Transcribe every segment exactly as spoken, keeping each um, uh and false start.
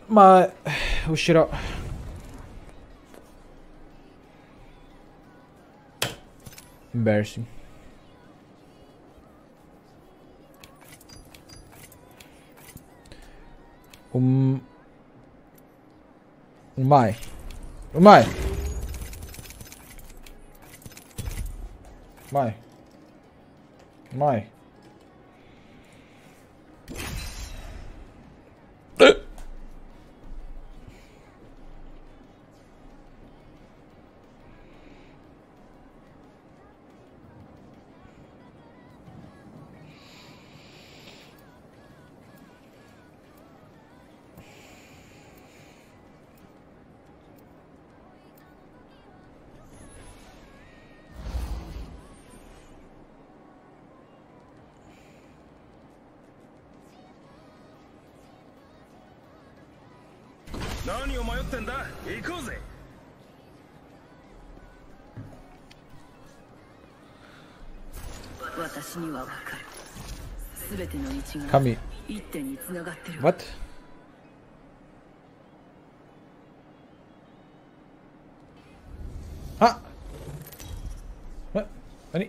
まあ後ろembarrassing。うん、うまいうまいうまいうまい。 何を迷ってんだ。行こうぜ。私にはわかる。すべての道が神一点に繋がってる。 What? あえ何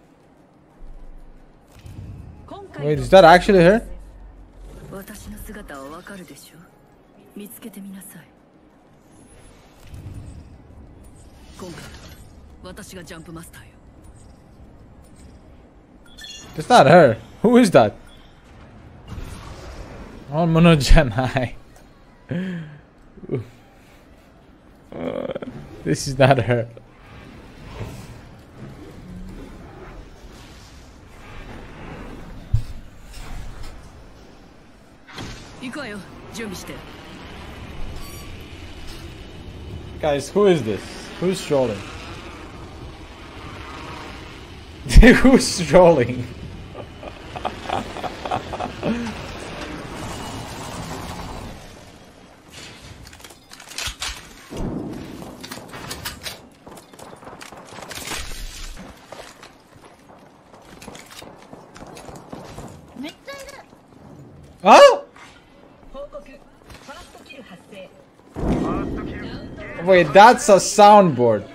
Wait, is that actually her? 私の姿はわかるでしょ。見つけてみなさい。今回私がジャンプマスターよ。 It's not her. Who is that? Oh, Monojanai. This is not her. 行くわよ。準備して。 Guys, who is this? Who's strolling? Who's strolling? Huh? Wait, that's a soundboard.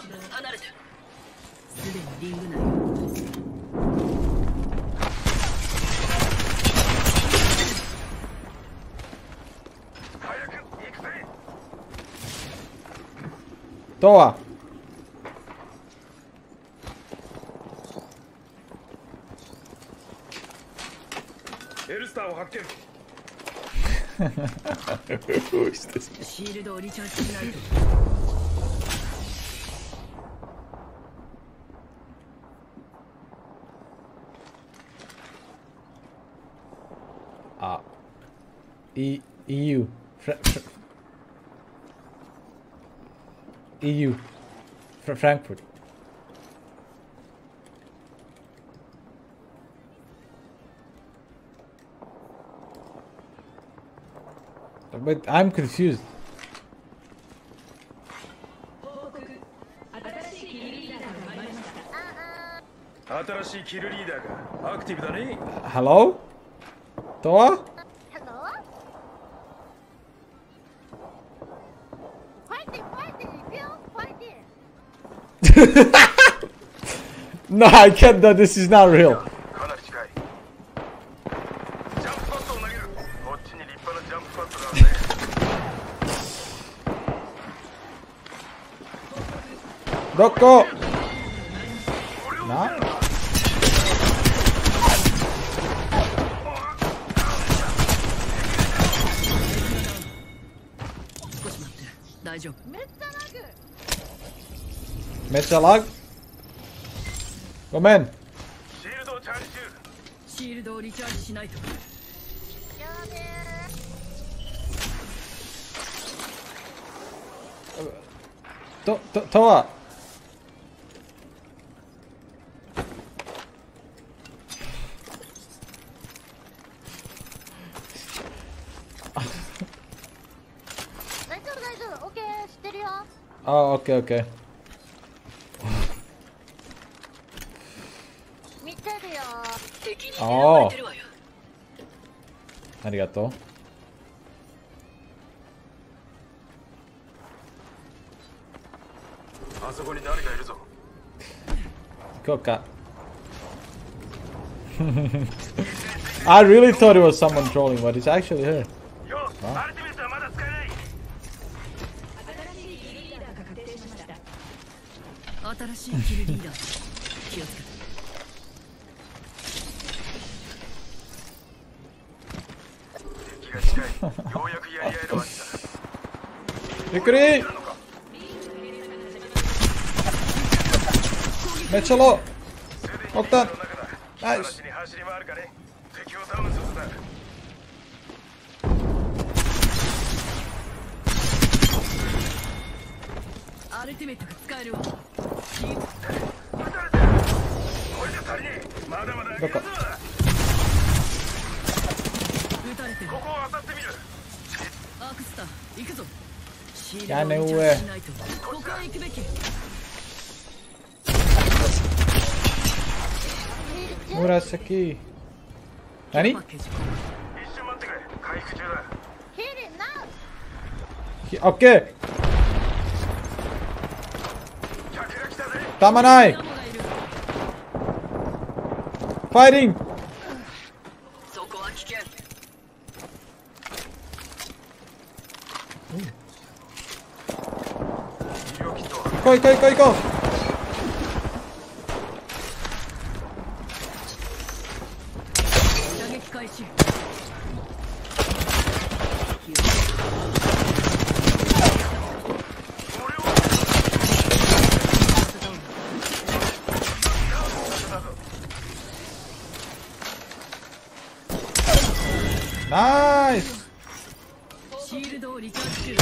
Towa. Who is this? Ah, E EU, Fra Fra E U, Fra Frankfurt. But I'm confused. Hello? Towa? Hello? Fighting, fighting, fighting. No, I can't. No, this is not real. Doko! Nah. Mecha lag? Come in. To to Towa. Oh, okay, okay. Oh. Arigato. 行こうか。I really thought it was someone trolling, but it's actually her. Wow. 新しいキルリーダー、気をつけて。 ゆっくり。めっちゃロー。オクタン。ナイス。 アルティメットが使えるわ。 どこ？ 撃たれてる。アークスター、行くぞ。 屋根上。 ここへ行くべき。 紫。何？オッケー。たまない。ファイティング。 そこは危険。 来い来い来い来い。 打撃開始。 ナイス。 シールドをリチャージ中。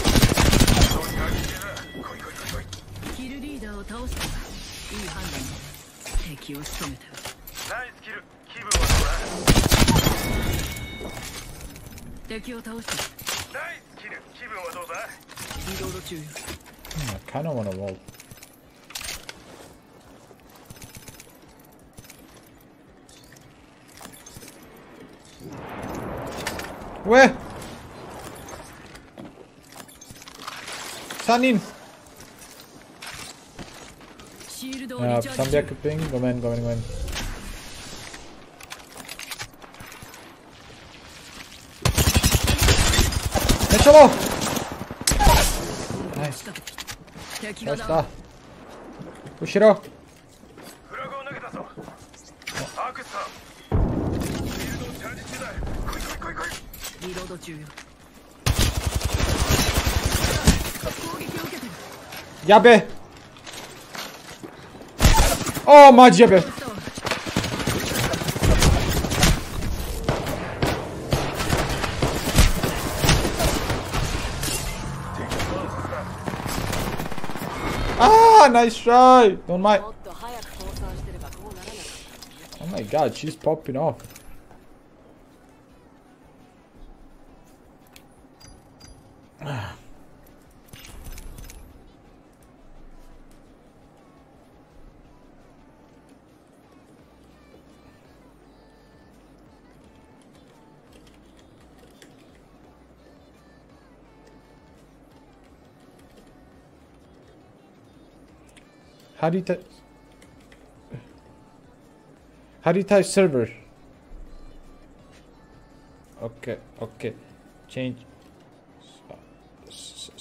キルリーダーを倒した。いい判断だ。敵を仕留めた。ナイスキル。気分はどうだ？敵を倒した。ナイスキル。気分はどうだ？リロード中。 I kind of want to roll. Where? さんにん。あ、さんびゃくピン。ごめんごめんごめん。めっちゃロー。ナイス。ナイスだ。後ろ。フラグを投げたぞ。アークスター。 リロード中よ。 やべえ。おーマジやべえ。あーナイストライ。Don't mind. Oh my god, she's popping off. How do you type? How do you type server? Okay, okay. Change.